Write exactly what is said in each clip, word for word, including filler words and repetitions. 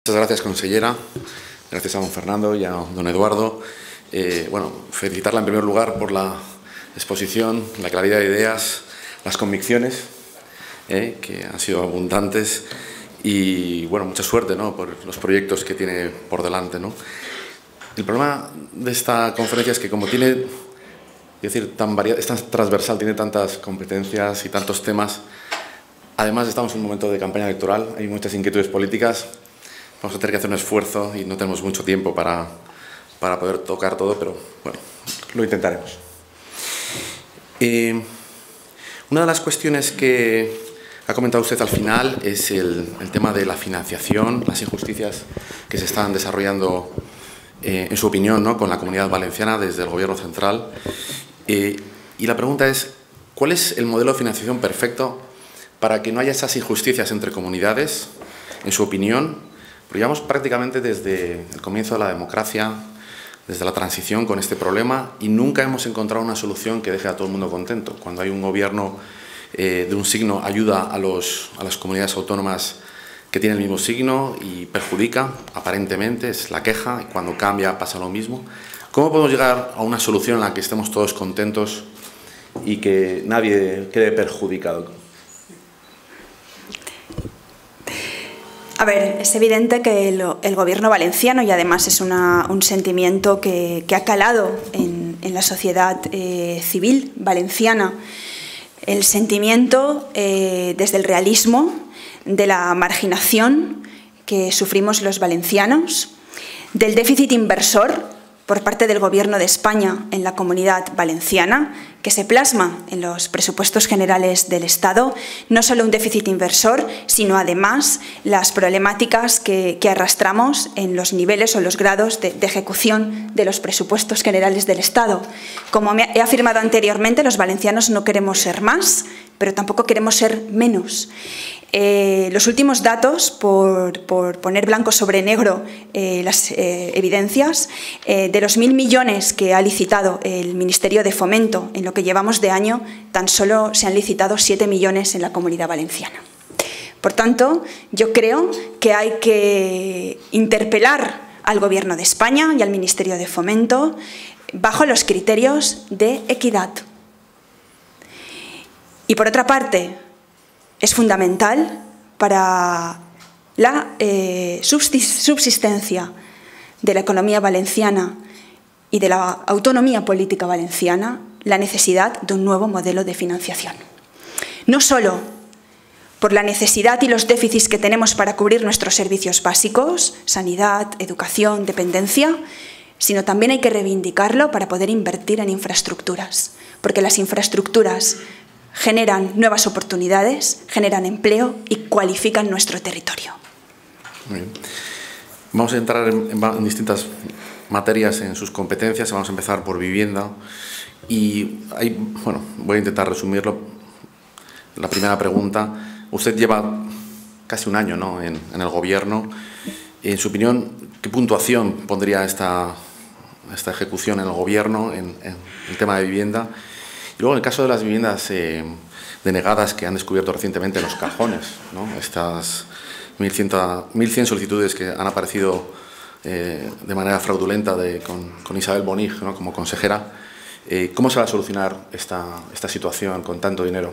Muchas gracias, consellera. Gracias a don Fernando y a don Eduardo. Eh, bueno, felicitarla en primer lugar por la exposición, la claridad de ideas, las convicciones, eh, que han sido abundantes, y bueno, mucha suerte, ¿no?, por los proyectos que tiene por delante, ¿no? El problema de esta conferencia es que, como tiene, es decir, tan variada, es tan transversal, tiene tantas competencias y tantos temas. Además, estamos en un momento de campaña electoral, hay muchas inquietudes políticas. Vamos a tener que hacer un esfuerzo y no tenemos mucho tiempo para, para poder tocar todo, pero bueno, lo intentaremos. Eh, una de las cuestiones que ha comentado usted al final es el, el tema de la financiación, las injusticias que se están desarrollando, eh, en su opinión, ¿no?, con la Comunidad Valenciana desde el Gobierno central. Eh, y la pregunta es, ¿cuál es el modelo de financiación perfecto para que no haya esas injusticias entre comunidades, en su opinión? Porque llevamos prácticamente desde el comienzo de la democracia, desde la transición con este problema, y nunca hemos encontrado una solución que deje a todo el mundo contento. Cuando hay un gobierno eh, de un signo, ayuda a, los, a las comunidades autónomas que tienen el mismo signo y perjudica, aparentemente, es la queja, y cuando cambia pasa lo mismo. ¿Cómo podemos llegar a una solución en la que estemos todos contentos y que nadie quede perjudicado? A ver, es evidente que el, el Gobierno valenciano, y además es una, un sentimiento que, que ha calado en, en la sociedad eh, civil valenciana, el sentimiento eh, desde el realismo de la marginación que sufrimos los valencianos, del déficit inversor por parte del Gobierno de España en la Comunidad Valenciana, que se plasma en los presupuestos generales del Estado, no solo un déficit inversor, sino además las problemáticas que, que arrastramos en los niveles o los grados de, de ejecución de los presupuestos generales del Estado. Como he afirmado anteriormente, los valencianos no queremos ser más, pero tampoco queremos ser menos. Eh, los últimos datos, por, por poner blanco sobre negro eh, las eh, evidencias, eh, de los mil millones que ha licitado el Ministerio de Fomento en lo que llevamos de año, tan solo se han licitado siete millones en la Comunidad Valenciana. Por tanto, yo creo que hay que interpelar al Gobierno de España y al Ministerio de Fomento bajo los criterios de equidad. Y por otra parte, es fundamental para la eh, subsistencia de la economía valenciana y de la autonomía política valenciana la necesidad de un nuevo modelo de financiación. No solo por la necesidad y los déficits que tenemos para cubrir nuestros servicios básicos, sanidad, educación, dependencia, sino también hay que reivindicarlo para poder invertir en infraestructuras, porque las infraestructuras generan nuevas oportunidades, generan empleo y cualifican nuestro territorio. Muy bien. Vamos a entrar en, en distintas materias en sus competencias. Vamos a empezar por vivienda. Y ahí, bueno, voy a intentar resumirlo. La primera pregunta. Usted lleva casi un año, ¿no?, en, en el Gobierno. En su opinión, ¿qué puntuación pondría esta, esta ejecución en el Gobierno en, en el tema de vivienda? Y luego, en el caso de las viviendas eh, denegadas que han descubierto recientemente en los cajones, ¿no?, estas mil cien solicitudes que han aparecido eh, de manera fraudulenta de, con, con Isabel Bonig, ¿no?, como consejera, eh, ¿cómo se va a solucionar esta, esta situación con tanto dinero?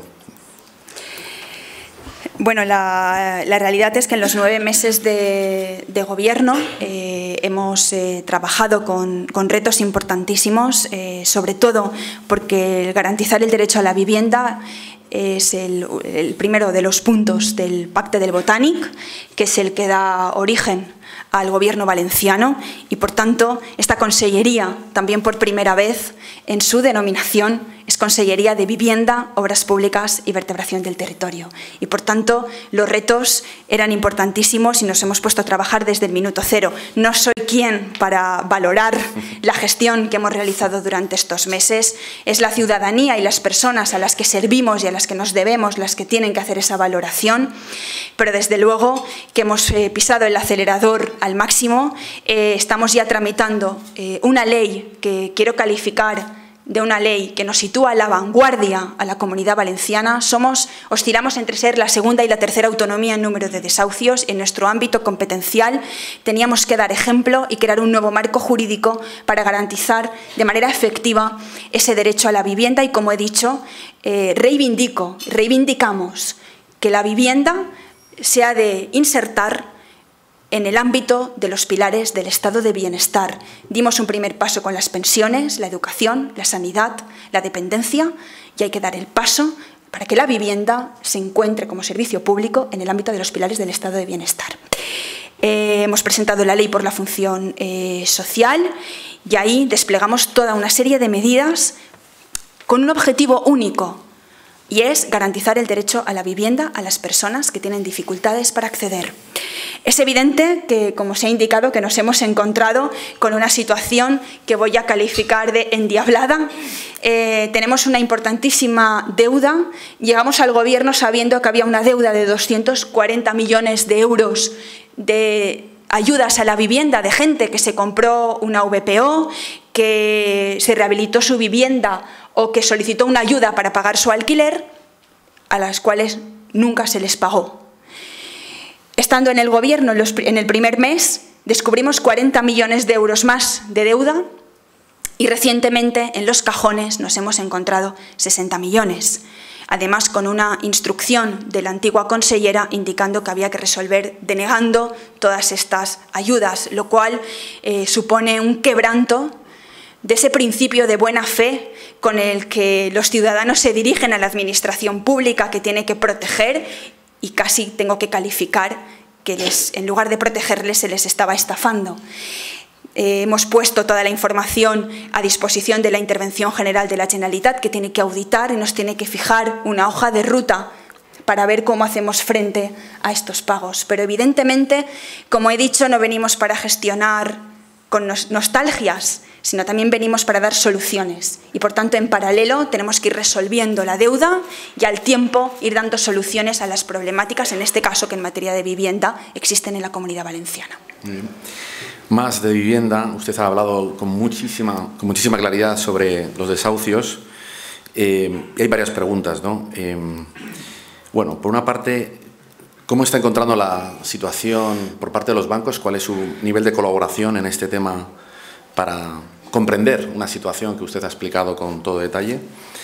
Bueno, la, la realidad es que en los nueve meses de, de gobierno eh, hemos eh, trabajado con, con retos importantísimos, eh, sobre todo porque el garantizar el derecho a la vivienda es el, el primero de los puntos del Pacte del Botànic, que es el que da origen al Gobierno valenciano, y por tanto esta consellería, también por primera vez en su denominación, es Consellería de Vivienda, Obras Públicas y Vertebración del Territorio. Y por tanto los retos eran importantísimos y nos hemos puesto a trabajar desde el minuto cero. No soy quien para valorar la gestión que hemos realizado durante estos meses. Es la ciudadanía y las personas a las que servimos y a las que nos debemos las que tienen que hacer esa valoración, pero desde luego que hemos eh, pisado el acelerador al máximo. Eh, estamos ya tramitando eh, una ley que quiero calificar de una ley que nos sitúa a la vanguardia a la Comunidad Valenciana. Somos, oscilamos entre ser la segunda y la tercera autonomía en número de desahucios. En nuestro ámbito competencial teníamos que dar ejemplo y crear un nuevo marco jurídico para garantizar de manera efectiva ese derecho a la vivienda y, como he dicho, eh, reivindico, reivindicamos que la vivienda se ha de insertar en el ámbito de los pilares del estado de bienestar. Dimos un primer paso con las pensiones, la educación, la sanidad, la dependencia, y hay que dar el paso para que la vivienda se encuentre como servicio público en el ámbito de los pilares del estado de bienestar. Eh, hemos presentado la ley por la función eh, social y ahí desplegamos toda una serie de medidas con un objetivo único, y es garantizar el derecho a la vivienda a las personas que tienen dificultades para acceder. Es evidente que, como se ha indicado, que nos hemos encontrado con una situación que voy a calificar de endiablada. Eh, tenemos una importantísima deuda. Llegamos al Gobierno sabiendo que había una deuda de doscientos cuarenta millones de euros de ayudas a la vivienda de gente que se compró una V P O, que se rehabilitó su vivienda o que solicitó una ayuda para pagar su alquiler, a las cuales nunca se les pagó. Estando en el Gobierno en, los, en el primer mes, descubrimos cuarenta millones de euros más de deuda y recientemente en los cajones nos hemos encontrado sesenta millones. Además, con una instrucción de la antigua consellera indicando que había que resolver denegando todas estas ayudas, lo cual eh, supone un quebranto de ese principio de buena fe con el que los ciudadanos se dirigen a la administración pública que tiene que proteger, y casi tengo que calificar que les, en lugar de protegerles se les estaba estafando. Eh, hemos puesto toda la información a disposición de la Intervención General de la Generalitat, que tiene que auditar y nos tiene que fijar una hoja de ruta para ver cómo hacemos frente a estos pagos. Pero evidentemente, como he dicho, no venimos para gestionar con nostalgias, sino también venimos para dar soluciones. Y, por tanto, en paralelo tenemos que ir resolviendo la deuda y, al tiempo, ir dando soluciones a las problemáticas, en este caso, que en materia de vivienda existen en la Comunidad Valenciana. Bien. Más de vivienda, usted ha hablado con muchísima, con muchísima claridad sobre los desahucios. Eh, hay varias preguntas, ¿no? Eh, bueno, por una parte, ¿cómo está encontrando la situación por parte de los bancos? ¿Cuál es su nivel de colaboración en este tema para comprender una situación que usted ha explicado con todo detalle?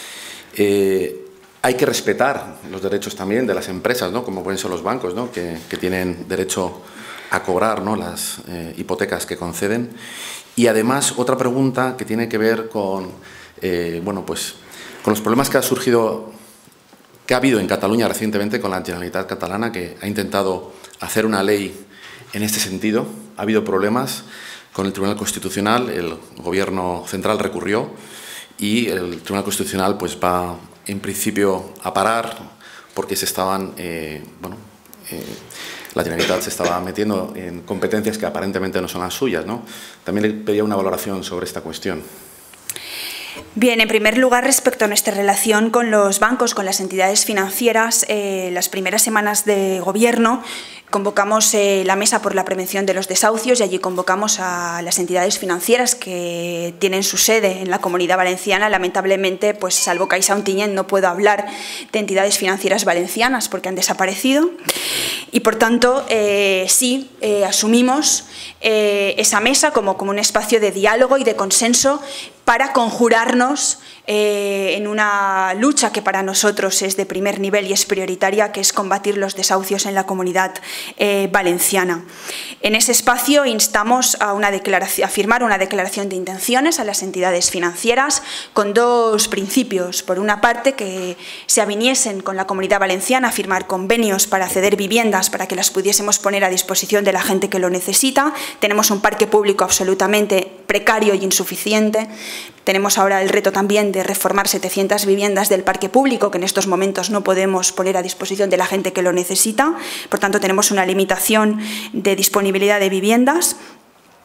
Eh, hay que respetar los derechos también de las empresas, ¿no? Como pueden ser los bancos, ¿no? que, que tienen derecho a cobrar, ¿no? las eh, hipotecas que conceden. Y además, otra pregunta que tiene que ver con, eh, bueno, pues, con los problemas que ha surgido, que ha habido en Cataluña recientemente con la Generalitat catalana, que ha intentado hacer una ley en este sentido. Ha habido problemas con el Tribunal Constitucional, el Gobierno central recurrió y el Tribunal Constitucional pues va en principio a parar porque se estaban, eh, bueno, eh, la Generalitat se estaba metiendo en competencias que aparentemente no son las suyas, ¿no? También le pedía una valoración sobre esta cuestión. Bien, en primer lugar, respecto a nuestra relación con los bancos, con las entidades financieras, eh, las primeras semanas de Gobierno convocamos eh, la Mesa por la Prevención de los Desahucios y allí convocamos a las entidades financieras que tienen su sede en la Comunidad Valenciana. Lamentablemente, pues salvo Caixa Ontinyent, no puedo hablar de entidades financieras valencianas porque han desaparecido. Y, por tanto, eh, sí, eh, asumimos eh, esa mesa como, como un espacio de diálogo y de consenso para conjurarnos eh, en una lucha que para nosotros es de primer nivel y es prioritaria, que es combatir los desahucios en la Comunidad eh, Valenciana. En ese espacio instamos a, una declaración, a firmar una declaración de intenciones a las entidades financieras con dos principios. Por una parte, que se aviniesen con la Comunidad Valenciana a firmar convenios para ceder viviendas para que las pudiésemos poner a disposición de la gente que lo necesita. Tenemos un parque público absolutamente precario y insuficiente. Tenemos ahora el reto también de reformar setecientas viviendas del parque público que en estos momentos no podemos poner a disposición de la gente que lo necesita. Por tanto, tenemos una limitación de disponibilidad de viviendas.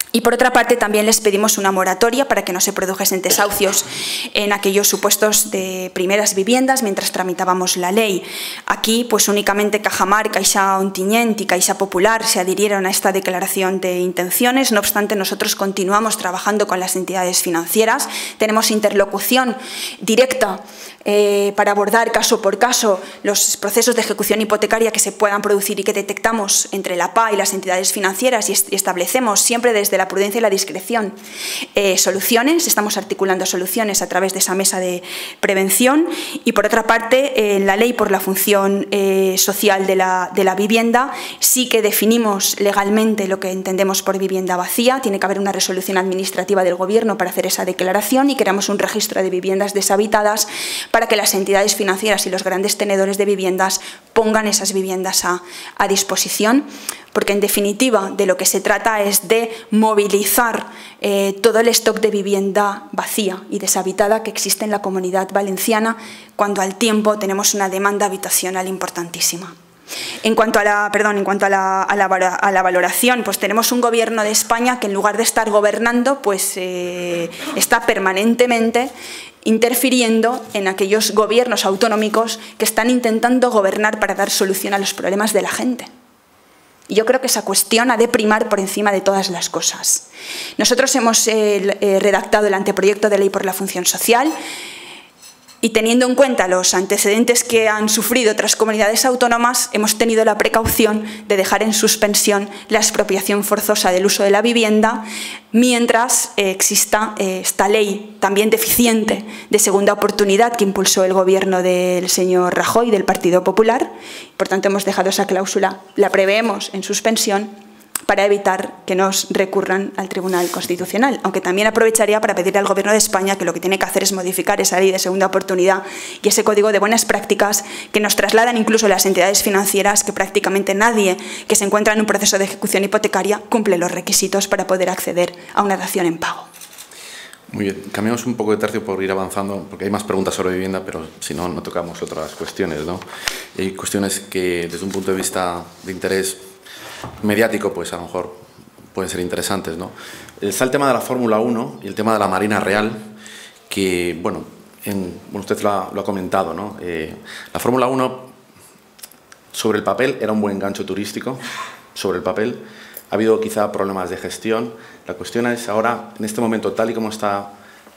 Y por otra parte también les pedimos una moratoria para que no se produjesen desahucios en aquellos supuestos de primeras viviendas mientras tramitábamos la ley. Aquí pues únicamente Cajamar, Caixa Ontinyent y Caixa Popular se adhirieron a esta declaración de intenciones. No obstante, nosotros continuamos trabajando con las entidades financieras, tenemos interlocución directa Eh, para abordar caso por caso los procesos de ejecución hipotecaria que se puedan producir y que detectamos entre la P A y las entidades financieras, y establecemos siempre desde la prudencia y la discreción eh, soluciones, estamos articulando soluciones a través de esa mesa de prevención. Y por otra parte, en eh, la ley por la función eh, social de la, de la vivienda sí que definimos legalmente lo que entendemos por vivienda vacía, tiene que haber una resolución administrativa del Gobierno para hacer esa declaración y creamos un registro de viviendas deshabitadas para que las entidades financieras y los grandes tenedores de viviendas pongan esas viviendas a, a disposición, porque en definitiva de lo que se trata es de movilizar eh, todo el stock de vivienda vacía y deshabitada que existe en la Comunidad Valenciana, cuando al tiempo tenemos una demanda habitacional importantísima. En cuanto a la, perdón, en cuanto a la, a la, a la valoración, pues tenemos un Gobierno de España que en lugar de estar gobernando, pues eh, está permanentemente interfiriendo en aquellos gobiernos autonómicos que están intentando gobernar para dar solución a los problemas de la gente. Y yo creo que esa cuestión ha de primar por encima de todas las cosas. Nosotros hemos eh, eh, redactado el anteproyecto de ley por la función social, y teniendo en cuenta los antecedentes que han sufrido otras comunidades autónomas, hemos tenido la precaución de dejar en suspensión la expropiación forzosa del uso de la vivienda mientras eh, exista eh, esta ley también deficiente de segunda oportunidad que impulsó el Gobierno del señor Rajoy, del Partido Popular. Por tanto, hemos dejado esa cláusula, la preveemos en suspensión, para evitar que nos recurran al Tribunal Constitucional, aunque también aprovecharía para pedirle al Gobierno de España que lo que tiene que hacer es modificar esa ley de segunda oportunidad y ese código de buenas prácticas que nos trasladan incluso las entidades financieras, que prácticamente nadie que se encuentra en un proceso de ejecución hipotecaria cumple los requisitos para poder acceder a una dación en pago. Muy bien, cambiamos un poco de tercio por ir avanzando, porque hay más preguntas sobre vivienda, pero si no, no tocamos otras cuestiones, ¿no? Y hay cuestiones que desde un punto de vista de interés mediático, pues a lo mejor pueden ser interesantes, ¿no? Está el tema de la Fórmula uno y el tema de la Marina Real, que, bueno, en, bueno usted lo ha, lo ha comentado, ¿no? Eh, la Fórmula uno, sobre el papel, era un buen gancho turístico, sobre el papel. Ha habido quizá problemas de gestión. La cuestión es ahora, en este momento, tal y como está,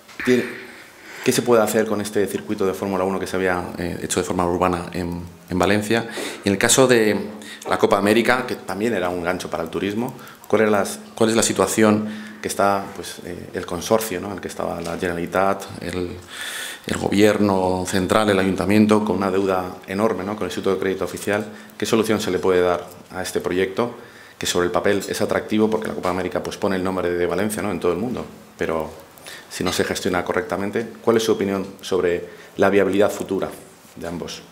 ¿qué se puede hacer con este circuito de Fórmula uno que se había eh, hecho de forma urbana en, en Valencia? Y en el caso de la Copa América, que también era un gancho para el turismo, ¿cuál es la, cuál es la situación que está pues, eh, el consorcio, ¿no?, en el que estaba la Generalitat, el, el Gobierno central, el Ayuntamiento, con una deuda enorme, ¿no?, con el Instituto de Crédito Oficial? ¿Qué solución se le puede dar a este proyecto, que sobre el papel es atractivo porque la Copa América pues, pone el nombre de Valencia, ¿no?, en todo el mundo, pero si no se gestiona correctamente? ¿Cuál es su opinión sobre la viabilidad futura de ambos?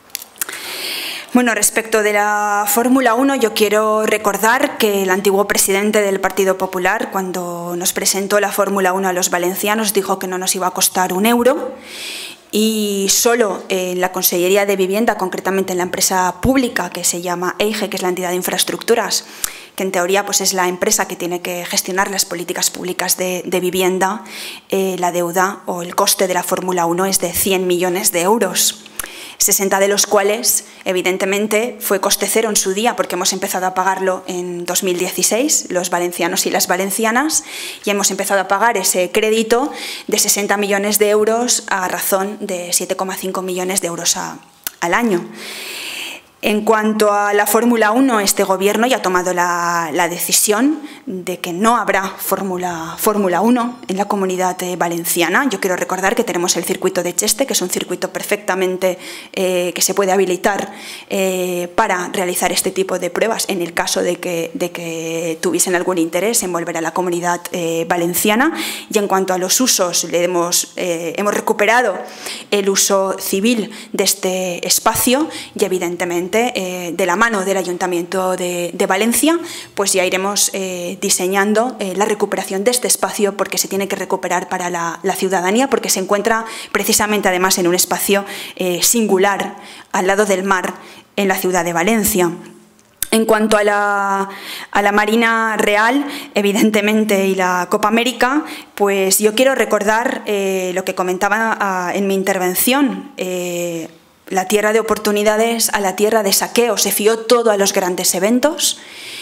Bueno, respecto de la Fórmula uno, yo quiero recordar que el antiguo presidente del Partido Popular, cuando nos presentó la Fórmula uno a los valencianos, dijo que no nos iba a costar un euro, y solo en la Consellería de Vivienda, concretamente en la empresa pública que se llama EIGE, que es la entidad de infraestructuras, que en teoría pues, es la empresa que tiene que gestionar las políticas públicas de, de vivienda, eh, la deuda o el coste de la Fórmula uno es de cien millones de euros. sesenta de los cuales, evidentemente, fue coste cero en su día, porque hemos empezado a pagarlo en dos mil dieciséis, los valencianos y las valencianas, y hemos empezado a pagar ese crédito de sesenta millones de euros a razón de siete coma cinco millones de euros a, al año. En cuanto a la Fórmula uno, este Gobierno ya ha tomado la, la decisión de que no habrá Fórmula Fórmula uno en la Comunidad eh, Valenciana. Yo quiero recordar que tenemos el circuito de Cheste, que es un circuito perfectamente eh, que se puede habilitar eh, para realizar este tipo de pruebas en el caso de que, de que tuviesen algún interés en volver a la Comunidad eh, Valenciana. Y en cuanto a los usos, le hemos, eh, hemos recuperado el uso civil de este espacio y, evidentemente, Eh, de la mano del Ayuntamiento de, de Valencia, pues ya iremos eh, diseñando eh, la recuperación de este espacio, porque se tiene que recuperar para la, la ciudadanía, porque se encuentra precisamente además en un espacio eh, singular al lado del mar en la ciudad de Valencia. En cuanto a la, a la Marina Real, evidentemente, y la Copa América, pues yo quiero recordar eh, lo que comentaba ah, en mi intervención. Eh, la tierra de oportunidades a la tierra de saqueo. Se fió todo a los grandes eventos.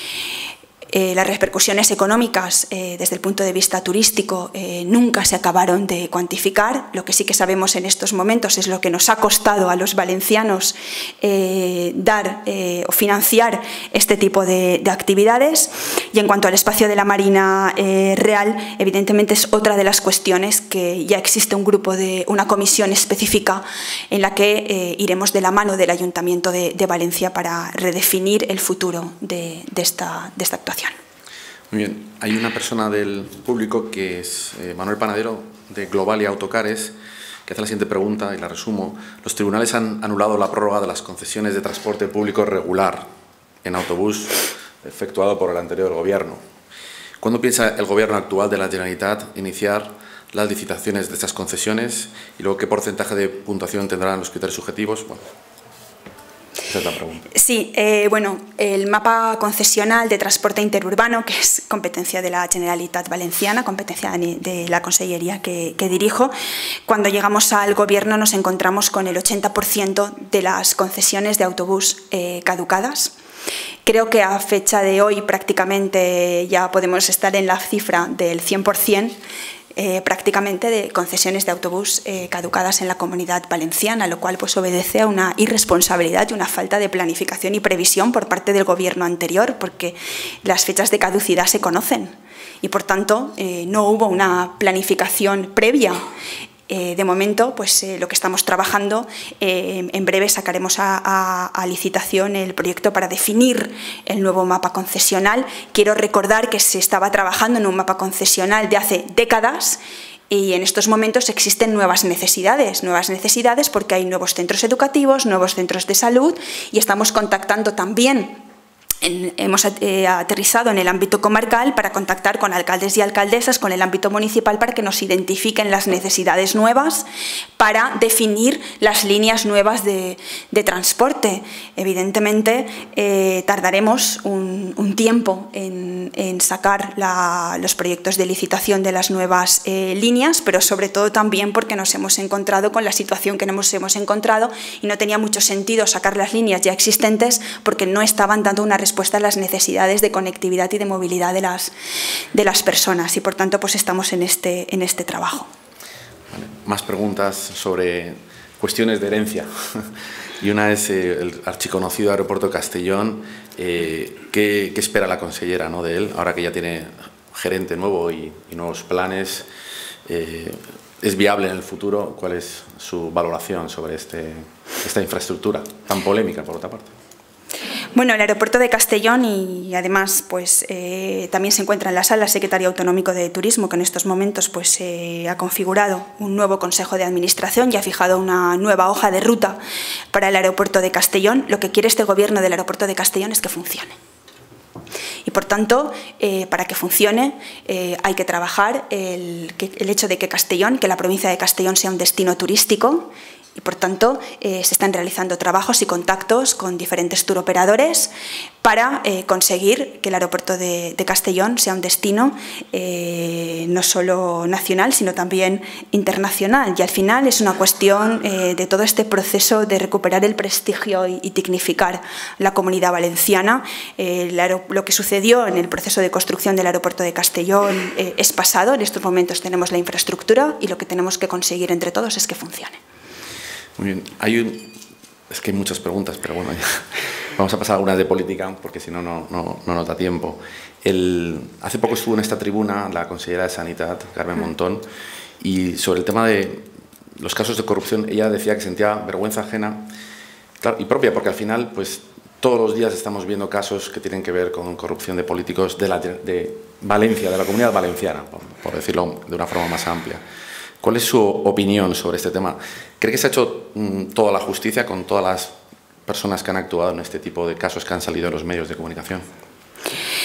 Eh, las repercusiones económicas eh, desde el punto de vista turístico eh, nunca se acabaron de cuantificar. Lo que sí que sabemos en estos momentos es lo que nos ha costado a los valencianos eh, dar eh, o financiar este tipo de, de actividades. Y en cuanto al espacio de la Marina eh, Real, evidentemente es otra de las cuestiones que ya existe un grupo de una comisión específica en la que eh, iremos de la mano del Ayuntamiento de, de Valencia para redefinir el futuro de, de, esta, de esta actuación. Muy bien. Hay una persona del público que es eh, Manuel Panadero, de Globalia Autocares, que hace la siguiente pregunta, y la resumo. Los tribunales han anulado la prórroga de las concesiones de transporte público regular en autobús efectuado por el anterior gobierno. ¿Cuándo piensa el gobierno actual de la Generalitat iniciar las licitaciones de estas concesiones? Y luego, ¿qué porcentaje de puntuación tendrán los criterios subjetivos? Bueno, esa es la pregunta. Sí, eh, bueno, el mapa concesional de transporte interurbano, que es competencia de la Generalitat Valenciana, competencia de la consellería que, que dirijo, cuando llegamos al gobierno nos encontramos con el ochenta por ciento de las concesiones de autobús eh, caducadas. Creo que a fecha de hoy prácticamente ya podemos estar en la cifra del cien por cien. Eh, prácticamente de concesiones de autobús eh, caducadas en la Comunidad Valenciana, lo cual pues obedece a una irresponsabilidad y una falta de planificación y previsión por parte del gobierno anterior, porque las fechas de caducidad se conocen y por tanto eh, no hubo una planificación previa. Eh, de momento, pues eh, lo que estamos trabajando, eh, en breve sacaremos a, a, a licitación el proyecto para definir el nuevo mapa concesional. Quiero recordar que se estaba trabajando en un mapa concesional de hace décadas y en estos momentos existen nuevas necesidades, nuevas necesidades porque hay nuevos centros educativos, nuevos centros de salud y estamos contactando también. En, hemos eh, aterrizado en el ámbito comarcal para contactar con alcaldes y alcaldesas, con el ámbito municipal, para que nos identifiquen las necesidades nuevas para definir las líneas nuevas de, de transporte. Evidentemente, eh, tardaremos un, un tiempo en, en sacar la, los proyectos de licitación de las nuevas eh, líneas, pero sobre todo también porque nos hemos encontrado con la situación que nos hemos encontrado y no tenía mucho sentido sacar las líneas ya existentes porque no estaban dando una respuesta a las necesidades de conectividad y de movilidad de las, de las personas y por tanto pues estamos en este, en este trabajo. Vale. Más preguntas sobre cuestiones de herencia y una es eh, el archiconocido aeropuerto de Castellón. Eh, ¿qué, ¿Qué espera la consellera, ¿no?, de él ahora que ya tiene gerente nuevo y, y nuevos planes? Eh, ¿Es viable en el futuro? ¿Cuál es su valoración sobre este, esta infraestructura tan polémica por otra parte? Bueno, el aeropuerto de Castellón y además pues, eh, también se encuentra en la sala el secretario autonómico de Turismo, que en estos momentos pues, eh, ha configurado un nuevo consejo de administración y ha fijado una nueva hoja de ruta para el aeropuerto de Castellón. Lo que quiere este gobierno del aeropuerto de Castellón es que funcione. Y por tanto, eh, para que funcione eh, hay que trabajar el, que, el hecho de que Castellón, que la provincia de Castellón sea un destino turístico. Y, por tanto, eh, se están realizando trabajos y contactos con diferentes turoperadores para eh, conseguir que el aeropuerto de, de Castellón sea un destino eh, no solo nacional, sino también internacional. Y al final es una cuestión eh, de todo este proceso de recuperar el prestigio y, y dignificar la comunidad valenciana. Eh, el lo que sucedió en el proceso de construcción del aeropuerto de Castellón eh, es pasado. En estos momentos tenemos la infraestructura y lo que tenemos que conseguir entre todos es que funcione. Muy bien. Hay un, es que hay muchas preguntas, pero bueno, ya. Vamos a pasar a algunas de política, porque si no, no, no, no nos da tiempo. El, hace poco estuvo en esta tribuna la consellera de Sanidad, Carmen Montón, y sobre el tema de los casos de corrupción, ella decía que sentía vergüenza ajena, claro, y propia, porque al final, pues, todos los días estamos viendo casos que tienen que ver con corrupción de políticos de, la, de Valencia, de la Comunidad Valenciana, por, por decirlo de una forma más amplia. ¿Cuál es su opinión sobre este tema? ¿Cree que se ha hecho mm, toda la justicia con todas las personas que han actuado en este tipo de casos que han salido en los medios de comunicación?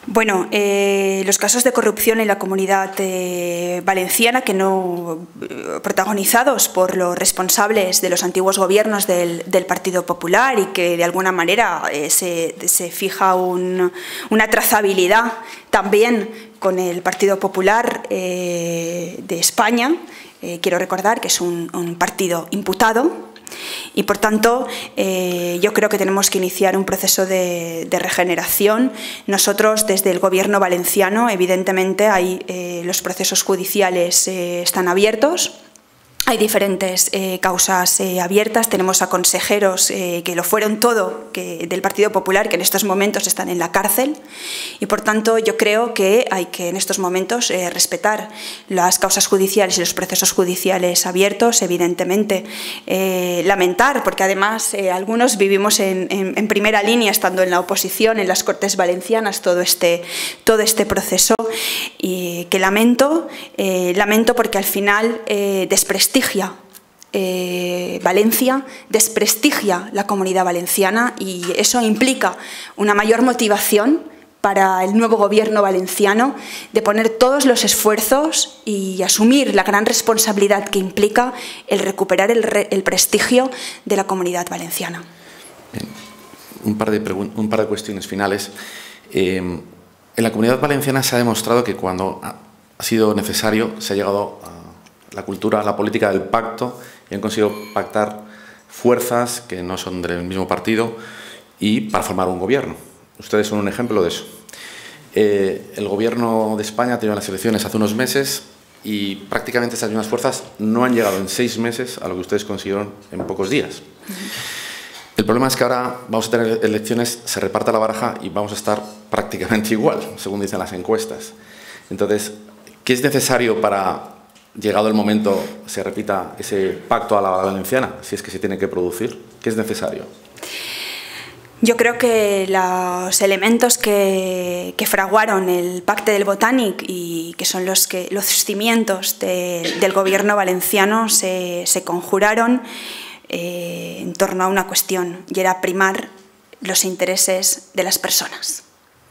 Bueno, eh, los casos de corrupción en la Comunidad eh, Valenciana, que no eh, protagonizados por los responsables de los antiguos gobiernos del, del Partido Popular y que de alguna manera eh, se, se fija un, una trazabilidad también con el Partido Popular eh, de España. Eh, quiero recordar que es un, un partido imputado. Y, por tanto, eh, yo creo que tenemos que iniciar un proceso de, de regeneración. Nosotros, desde el Gobierno valenciano, evidentemente, hay, eh, los procesos judiciales eh, están abiertos. Hay diferentes eh, causas eh, abiertas, tenemos a consejeros eh, que lo fueron todo que, del Partido Popular, que en estos momentos están en la cárcel, y por tanto yo creo que hay que en estos momentos eh, respetar las causas judiciales y los procesos judiciales abiertos, evidentemente eh, lamentar, porque además eh, algunos vivimos en, en, en primera línea, estando en la oposición, en las Cortes Valencianas, todo este, todo este proceso, y que lamento, eh, lamento porque al final eh, desprestigia Eh, Valencia, desprestigia la Comunidad Valenciana, y eso implica una mayor motivación para el nuevo Gobierno valenciano de poner todos los esfuerzos y asumir la gran responsabilidad que implica el recuperar el, re, el prestigio de la Comunidad Valenciana. Bien. Un, par de un par de cuestiones finales. Eh, en la Comunidad Valenciana se ha demostrado que cuando ha sido necesario se ha llegado a la cultura, la política del pacto, y han conseguido pactar fuerzas que no son del mismo partido y para formar un gobierno. Ustedes son un ejemplo de eso. Eh, el gobierno de España ha tenido las elecciones hace unos meses y prácticamente esas mismas fuerzas no han llegado en seis meses a lo que ustedes consiguieron en pocos días. El problema es que ahora vamos a tener elecciones, se reparta la baraja y vamos a estar prácticamente igual, según dicen las encuestas. Entonces, ¿qué es necesario para, llegado el momento, se repita ese pacto a la valenciana, si es que se tiene que producir? ¿Qué es necesario? Yo creo que los elementos que, que fraguaron el Pacte del Botànic y que son los, que, los cimientos de, del gobierno valenciano se, se conjuraron eh, en torno a una cuestión, y era primar los intereses de las personas.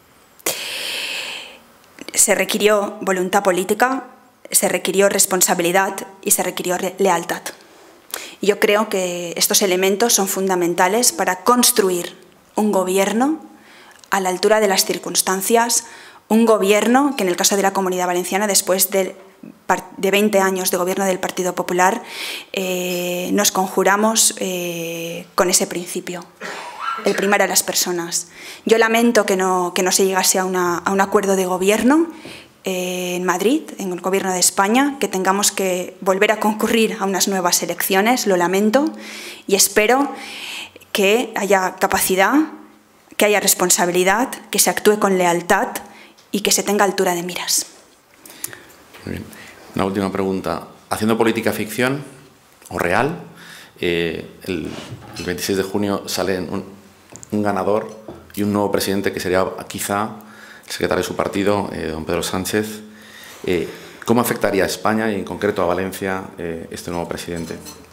Se requirió voluntad política, se requirió responsabilidad y se requirió lealtad. Yo creo que estos elementos son fundamentales para construir un gobierno a la altura de las circunstancias, un gobierno que en el caso de la Comunidad Valenciana, después de, de veinte años de gobierno del Partido Popular, eh, nos conjuramos eh, con ese principio, el primar a las personas. Yo lamento que no, que no se llegase a, una, a un acuerdo de gobierno en Madrid, en el Gobierno de España, que tengamos que volver a concurrir a unas nuevas elecciones, lo lamento, y espero que haya capacidad, que haya responsabilidad, que se actúe con lealtad y que se tenga altura de miras. Muy bien. Una última pregunta. Haciendo política ficción o real, eh, el, el veintiséis de junio sale un, un ganador y un nuevo presidente que sería quizá el secretario de su partido, eh, don Pedro Sánchez. Eh, ¿Cómo afectaría a España y en concreto a Valencia eh, este nuevo presidente?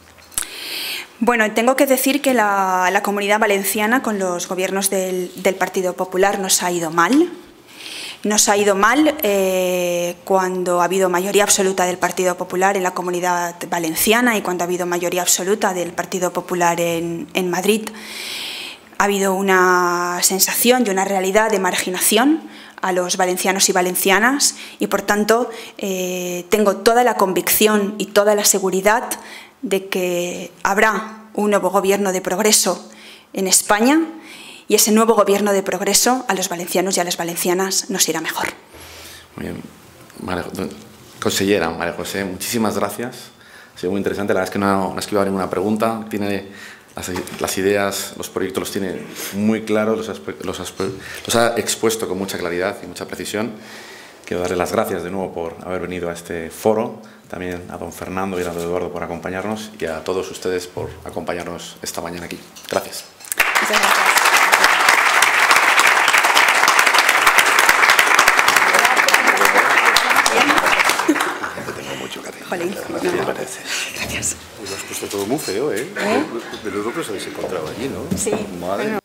Bueno, tengo que decir que la, la Comunidad Valenciana con los gobiernos del, del Partido Popular nos ha ido mal. Nos ha ido mal eh, cuando ha habido mayoría absoluta del Partido Popular en la Comunidad Valenciana y cuando ha habido mayoría absoluta del Partido Popular en, en Madrid. Ha habido una sensación y una realidad de marginación a los valencianos y valencianas y, por tanto, eh, tengo toda la convicción y toda la seguridad de que habrá un nuevo gobierno de progreso en España y ese nuevo gobierno de progreso a los valencianos y a las valencianas nos irá mejor. Muy bien. María, consellera María José, muchísimas gracias. Ha sido muy interesante. La verdad es que no, no ha esquivado ninguna pregunta. Tiene las, las ideas, los proyectos los tiene muy claros, los, los, los ha expuesto con mucha claridad y mucha precisión. Quiero darle las gracias de nuevo por haber venido a este foro, también a don Fernando y a don Eduardo por acompañarnos y a todos ustedes por acompañarnos esta mañana aquí. Gracias. Muchas gracias. Jolín, no. Gracias. Lo has puesto todo muy feo, ¿eh? ¿Eh? De los locos habéis encontrado allí, ¿no? Sí. Madre.